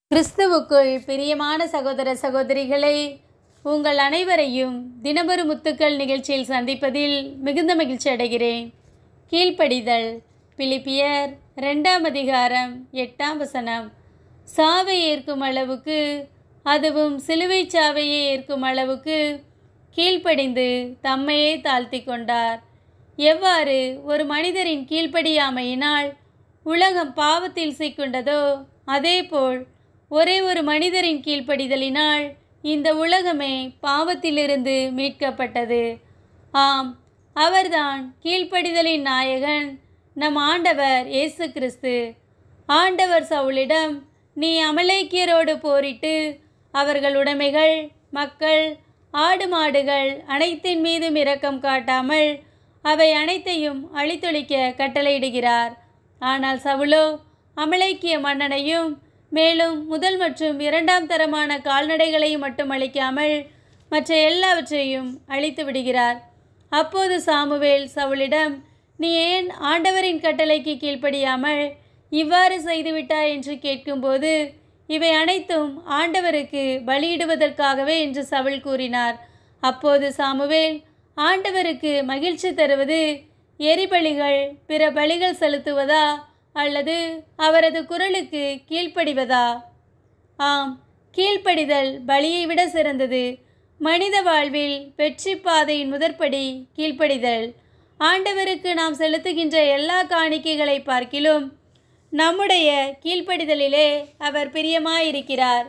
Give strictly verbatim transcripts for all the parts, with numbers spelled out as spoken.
கிறிஸ்துவுக்குள் பிரியமான சகோதர சகோதரிகளை, உங்கள் அனைவரையும் தினமொரு முத்துக்கள் நிகழ்ச்சியில் சந்திப்பதில் மிகுந்த மகிழ்ச்சி அடைகிறேன். கீழ்ப்படிதல். பிலிப்பியர் ரெண்டாம் அதிகாரம் எட்டாம் வசனம். சாவை ஏற்கும் அளவுக்கு, அதுவும் சிலுவை சாவையை ஏற்கும் அளவுக்கு கீழ்ப்படிந்து தம்மையே தாழ்த்தி கொண்டார். எவ்வாறு ஒரு மனிதரின் கீழ்ப்படியாமையினால் உலகம் பாவத்தில் சிக்குண்டதோ, அதேபோல் ஒரே ஒரு மனிதரின் கீழ்ப்படிதலினால் இந்த உலகமே பாவத்திலிருந்து மீட்கப்பட்டது. ஆம், அவர்தான் கீழ்ப்படிதலின் நாயகன், நம் ஆண்டவர் இயேசு கிறிஸ்து. ஆண்டவர் சவுலிடம், நீ அமலேக்கியரோடு போரிட்டு அவர்கள் உடைமைகள், மக்கள், ஆடு மாடுகள் அனைத்தின் மீதும் இரக்கம் காட்டாமல் அவை அனைத்தையும் அழித்தொழிக்க கட்டளையிடுகிறார். ஆனால் சவுலோ அமலேக்கிய மன்னனையும் மேலும் முதல் மற்றும் இரண்டாம் தரமான கால்நடைகளையும் மட்டும் அழிக்காமல் மற்ற எல்லாவற்றையும் அழித்து விடுகிறார். அப்போது சாமுவேல் சவுலிடம், நீ ஏன் ஆண்டவரின் கட்டளைக்கு கீழ்ப்படியாமல் இவ்வாறு செய்துவிட்டாய் என்று கேட்கும்போது, இவை அனைத்தும் ஆண்டவருக்கு பலியிடுவதற்காகவே என்று சவுல் கூறினார். அப்போது சாமுவேல், ஆண்டவருக்கு மகிழ்ச்சி தருவது எரிபலிகள், பிற பலிகள் செலுத்துவதா அல்லது அவரது குரலுக்கு கீழ்ப்படிவதா? ஆம், கீழ்ப்படிதல் பலியை விட சிறந்தது. மனித வாழ்வில் வெற்றி பாதையின் முதற்படி கீழ்ப்படிதல். ஆண்டவருக்கு நாம் செலுத்துகின்ற எல்லா காணிக்கைகளை பார்க்கிலும் நம்முடைய கீழ்ப்படிதலிலே அவர் பிரியமாயிருக்கிறார்.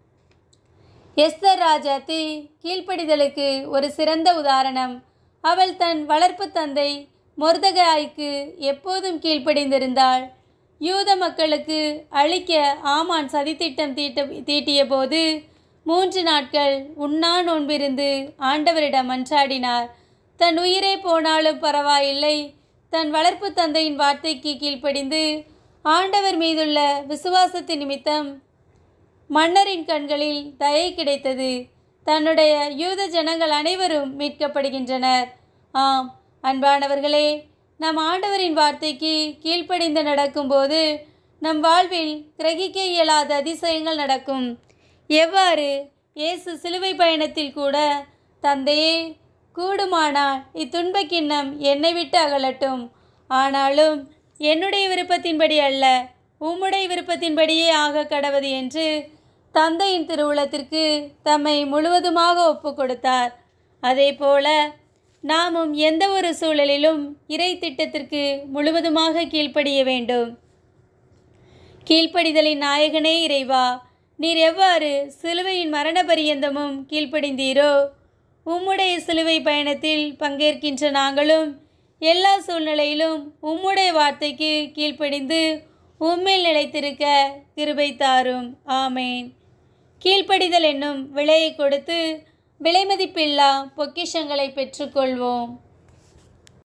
எஸ்தர் ராஜாத்தி கீழ்ப்படிதலுக்கு ஒரு சிறந்த உதாரணம். அவள் தன் வளர்ப்பு தந்தை மொர்தெகாய்க்கு எப்போதும் கீழ்ப்படிந்திருந்தாள். யூத மக்களுக்கு அழிக்க ஆமான் சதித்திட்டம் தீட்ட தீட்டிய போது மூன்று நாட்கள் உண்ணா நோன்பிருந்து ஆண்டவரிடம் மன்றாடினார். தன் உயிரே போனாலும் பரவாயில்லை, தன் வளர்ப்பு தந்தையின் வார்த்தைக்கு கீழ்ப்படிந்து ஆண்டவர் மீதுள்ள விசுவாசத்தின் நிமித்தம் மன்னரின் கண்களில் தயை கிடைத்தது. தன்னுடைய யூத ஜனங்கள் அனைவரும் மீட்கப்படுகின்றனர். ஆம் அன்பானவர்களே, நம் ஆண்டவரின் வார்த்தைக்கு கீழ்ப்படிந்து நடக்கும்போது நம் வாழ்வில் கிரகிக்க இயலாத அதிசயங்கள் நடக்கும். எவ்வாறு இயேசு சிலுவை பயணத்தில் கூட, தந்தையே, கூடுமானால் இத்துன்பக் கிண்ணம் என்னை விட்டு அகலட்டும், ஆனாலும் என்னுடைய விருப்பத்தின்படி அல்ல, உம்முடைய விருப்பத்தின்படியே ஆக கடவது என்று தந்தையின் திருவுளத்திற்கு தம்மை முழுவதுமாக ஒப்பு கொடுத்தார். அதே போல நாமும் எந்த ஒரு சூழலிலும் இறை திட்டத்திற்கு முழுவதுமாக கீழ்ப்படிய வேண்டும். கீழ்ப்படிதலின் நாயகனே இறைவா, நீர் எவ்வாறு சிலுவையின் மரண பரியந்தமும் கீழ்ப்படிந்தீரோ, உம்முடைய சிலுவை பயணத்தில் பங்கேற்கின்ற நாங்களும் எல்லா சூழ்நிலையிலும் உம்முடைய வார்த்தைக்கு கீழ்ப்படிந்து உம்மில் நிலைத்திருக்க கிருபை தாரும். ஆமேன். கீழ்ப்படிதல் என்னும் விலையை கொடுத்து விலைமதிப்பில்லா பொக்கிஷங்களை பெற்றுக்கொள்வோம்.